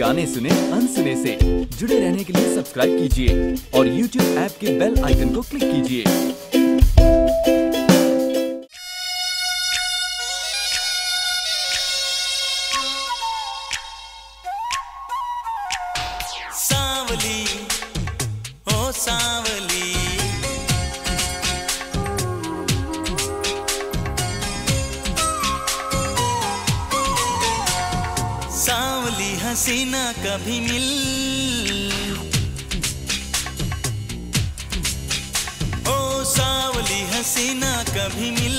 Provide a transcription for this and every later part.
गाने सुने अनसुने से। जुड़े रहने के लिए सब्सक्राइब कीजिए और YouTube ऐप के बेल आइकन को क्लिक कीजिए। सांवली ओ सांवली, सांवली हसीना कभी मिल, ओ सांवली हसीना कभी मिल,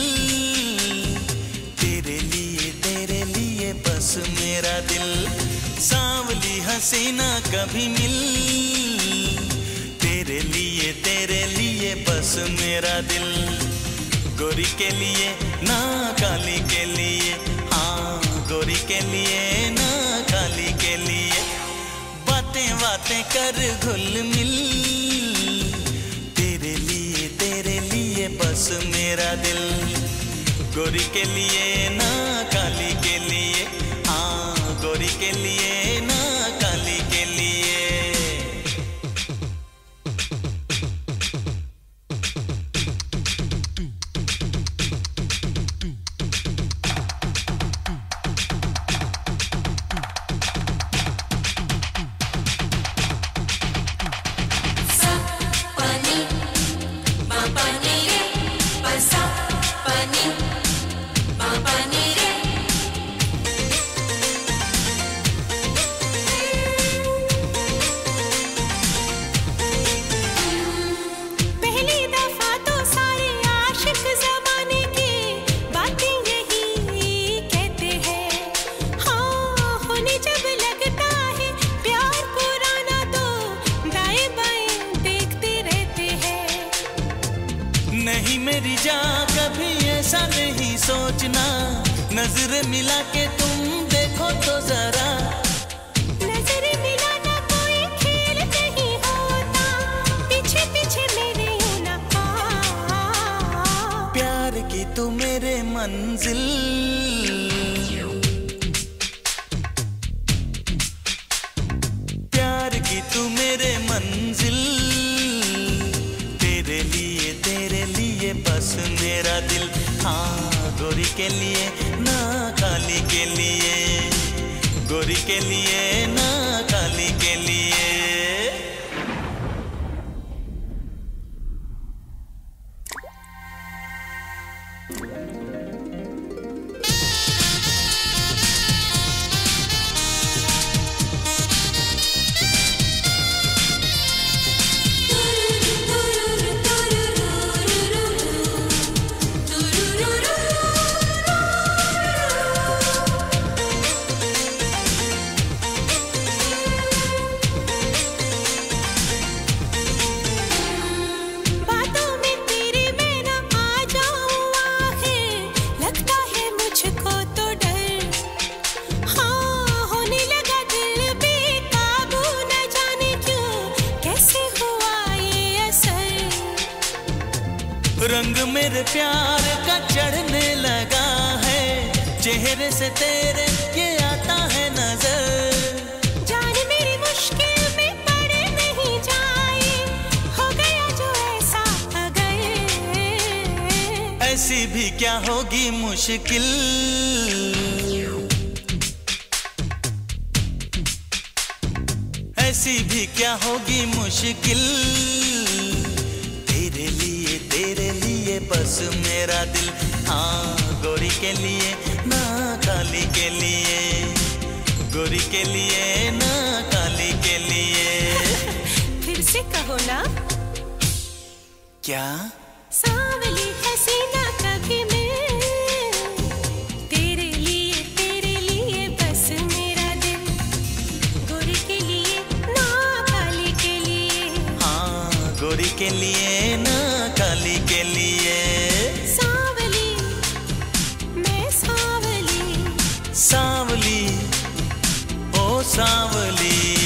तेरे लिए बस मेरा दिल। सांवली हसीना कभी मिल, तेरे लिए बस मेरा दिल। गोरी के लिए ना काली के लिए, हाँ गोरी के लिए ना काली के लिए, बातें बातें कर घुल मिल, तेरे लिए बस मेरा दिल। गोरी के लिए ना काली के लिए, हाँ गोरी के लिए ना काली के लिए। नहीं मेरी जान कभी ऐसा नहीं सोचना, नजरें मिला के तुम देखो तो जरा। नजरें मिलाना कोई खेल नहीं होता, पीछे पीछे मेरे होना। प्यार की तू मेरे मंजिल, प्यार की तू मेरे मंजिल, तेरे लिए बस मेरा दिल। हाँ गोरी के लिए ना काली के लिए, गोरी के लिए ना काली के लिए। रंग मेरे प्यार का चढ़ने लगा है, चेहरे से तेरे ये आता है नजर। जान मेरी मुश्किल में पड़े नहीं जाए, हो गया जो ऐसा अगर। ऐसी भी क्या होगी मुश्किल, ऐसी भी क्या होगी मुश्किल, तेरे लिए बस मेरा दिल। हाँ गोरी के लिए ना काली के लिए, गोरी के लिए ना काली के लिए। फिर से कहो ना। क्या? सांवली हसीना कभी मिल, तेरे लिए बस मेरा दिल। गोरी के लिए ना काली के लिए, हाँ गोरी के लिए ना काली के लिए। सांवली मैं सांवली, सांवली ओ सांवली।